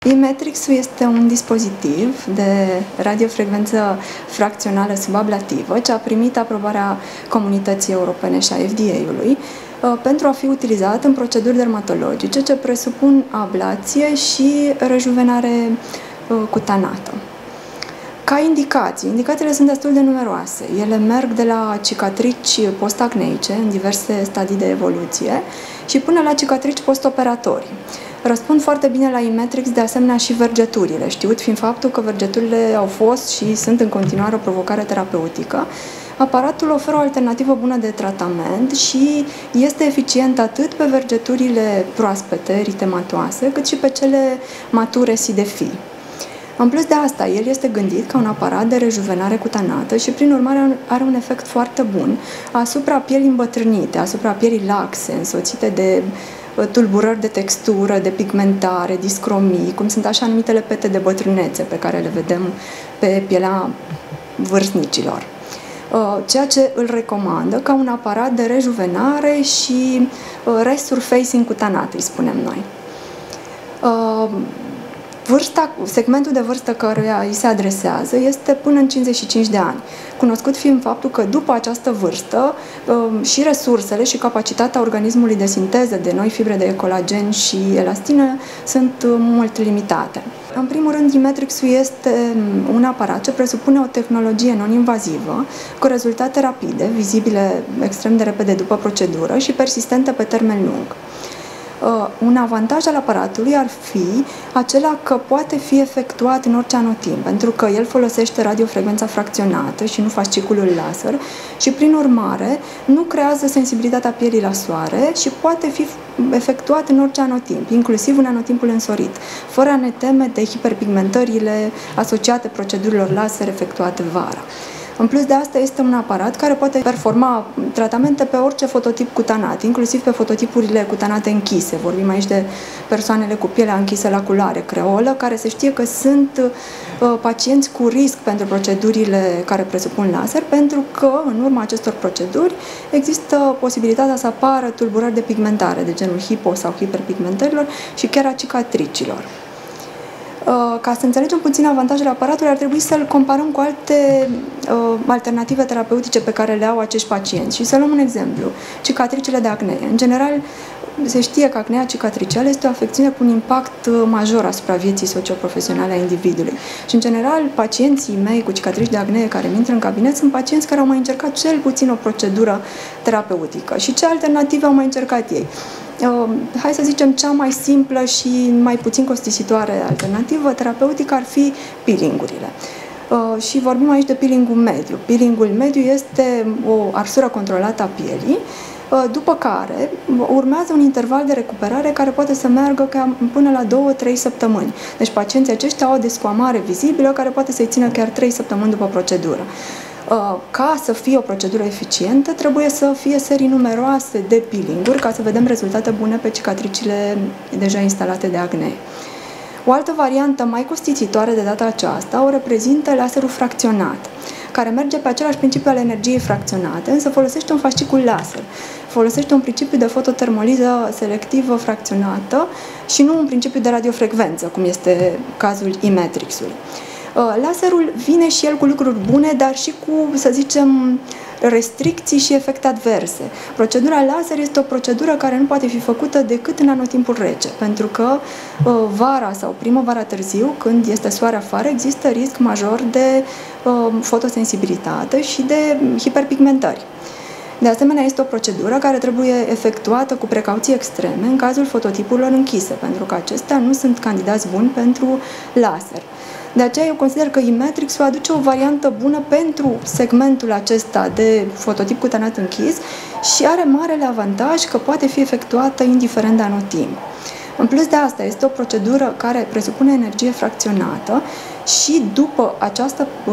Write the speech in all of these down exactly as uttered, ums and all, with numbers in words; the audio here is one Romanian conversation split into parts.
E-Matrix-ul este un dispozitiv de radiofrecvență fracțională subablativă ce a primit aprobarea Comunității Europene și a F D A-ului pentru a fi utilizat în proceduri dermatologice ce presupun ablație și rejuvenare cutanată. Ca indicații, indicațiile sunt destul de numeroase. Ele merg de la cicatrici postacneice, în diverse stadii de evoluție, și până la cicatrici postoperatorii. Răspund foarte bine la E-Matrix de asemenea și vergeturile, știut fiind faptul că vergeturile au fost și sunt în continuare o provocare terapeutică. Aparatul oferă o alternativă bună de tratament și este eficient atât pe vergeturile proaspete, eritematoase, cât și pe cele mature sidefii. În plus de asta, el este gândit ca un aparat de rejuvenare cutanată și, prin urmare, are un efect foarte bun asupra pielii îmbătrânite, asupra pielii laxe, însoțite de tulburări de textură, de pigmentare, discromii, cum sunt așa numitele pete de bătrânețe pe care le vedem pe pielea vârstnicilor. Ceea ce îl recomandă ca un aparat de rejuvenare și resurfacing cutanat, îi spunem noi. Vârsta, segmentul de vârstă căruia îi se adresează este până în cincizeci și cinci de ani, cunoscut fiind faptul că după această vârstă și resursele și capacitatea organismului de sinteză de noi fibre de colagen și elastină sunt mult limitate. În primul rând, E-Matrix-ul este un aparat ce presupune o tehnologie non-invazivă, cu rezultate rapide, vizibile extrem de repede după procedură și persistente pe termen lung. Un avantaj al aparatului ar fi acela că poate fi efectuat în orice anotimp, pentru că el folosește radiofrecvența fracționată și nu fasciculul laser și, prin urmare, nu creează sensibilitatea pielii la soare și poate fi efectuat în orice anotimp, inclusiv în anotimpul însorit, fără a ne teme de hiperpigmentările asociate procedurilor laser efectuate vara. În plus de asta, este un aparat care poate performa tratamente pe orice fototip cutanat, inclusiv pe fototipurile cutanate închise. Vorbim aici de persoanele cu pielea închisă la culoare creolă, care se știe că sunt uh, pacienți cu risc pentru procedurile care presupun laser, pentru că în urma acestor proceduri există posibilitatea să apară tulburări de pigmentare, de genul hipo- sau hiperpigmentărilor și chiar a cicatricilor. Ca să înțelegem puțin avantajele aparatului, ar trebui să-l comparăm cu alte uh, alternative terapeutice pe care le au acești pacienți. Și să luăm un exemplu, cicatricile de acne. În general, se știe că acnea cicatricială este o afecțiune cu un impact major asupra vieții socioprofesionale a individului. Și, în general, pacienții mei cu cicatrici de acne care intră în cabinet sunt pacienți care au mai încercat cel puțin o procedură terapeutică. Și ce alternative au mai încercat ei? Uh, hai să zicem, cea mai simplă și mai puțin costisitoare alternativă terapeutică ar fi peelingurile. Uh, și vorbim aici de peelingul mediu. Peelingul mediu este o arsură controlată a pielii, uh, după care urmează un interval de recuperare care poate să meargă cam până la două trei săptămâni. Deci pacienții aceștia au o descoamare vizibilă care poate să-i țină chiar trei săptămâni după procedură. Ca să fie o procedură eficientă, trebuie să fie serii numeroase de peeling-uri ca să vedem rezultate bune pe cicatricile deja instalate de acne. O altă variantă mai costisitoare de data aceasta o reprezintă laserul fracționat, care merge pe același principiu al energiei fracționate, însă folosește un fascicul laser. Folosește un principiu de fototermoliză selectivă fracționată și nu un principiu de radiofrecvență, cum este cazul E-Matrix-ului. Laserul vine și el cu lucruri bune, dar și cu, să zicem, restricții și efecte adverse. Procedura laser este o procedură care nu poate fi făcută decât în anotimpul rece, pentru că vara sau primăvara târziu, când este soare afară, există risc major de fotosensibilitate și de hiperpigmentări. De asemenea, este o procedură care trebuie efectuată cu precauții extreme în cazul fototipurilor închise, pentru că acestea nu sunt candidați buni pentru laser. De aceea eu consider că E-Matrix-ul aduce o variantă bună pentru segmentul acesta de fototip cutanat închis și are marele avantaj că poate fi efectuată indiferent de anotimp. În plus de asta, este o procedură care presupune energie fracționată și după această uh,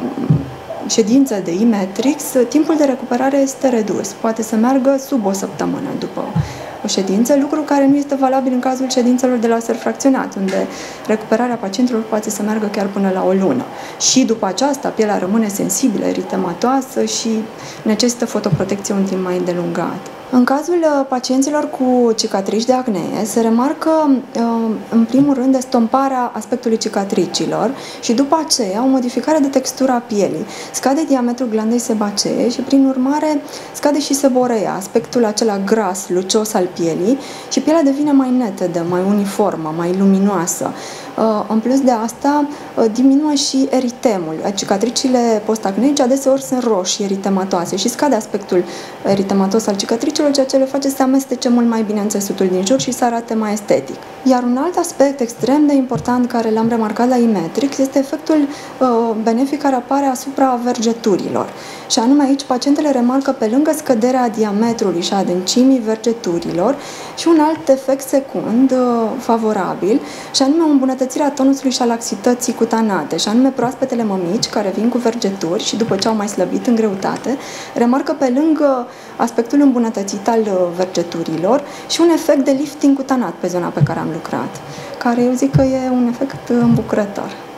ședință de E-Matrix, timpul de recuperare este redus. Poate să meargă sub o săptămână după o ședință, lucru care nu este valabil în cazul ședințelor de laser fracționat, unde recuperarea pacientelor poate să meargă chiar până la o lună. Și după aceasta, pielea rămâne sensibilă, eritematoasă și necesită fotoprotecție un timp mai îndelungat. În cazul uh, pacienților cu cicatrici de acne, se remarcă uh, în primul rând estomparea aspectului cicatricilor și după aceea o modificare de textura a pielii. Scade diametrul glandei sebacee și prin urmare scade și seborea, aspectul acela gras, lucios al pielii, și pielea devine mai netedă, mai uniformă, mai luminoasă. În plus de asta, diminuă și eritemul. Cicatricile post-acneice adeseori sunt roșii, eritematoase, și scade aspectul eritematos al cicatricilor, ceea ce le face să se amestece mult mai bine în țesutul din jur și să arate mai estetic. Iar un alt aspect extrem de important care l-am remarcat la Imetrix este efectul benefic care apare asupra vergeturilor. Și anume aici pacientele remarcă, pe lângă scăderea diametrului și a adâncimii vergeturilor, și un alt efect secund favorabil, și anume o îmbunătățire a tonusului și a laxității cutanate, și anume proaspetele mămici care vin cu vergeturi și după ce au mai slăbit în greutate, remarcă, pe lângă aspectul îmbunătățit al vergeturilor, și un efect de lifting cutanat pe zona pe care am lucrat, care eu zic că e un efect îmbucurător.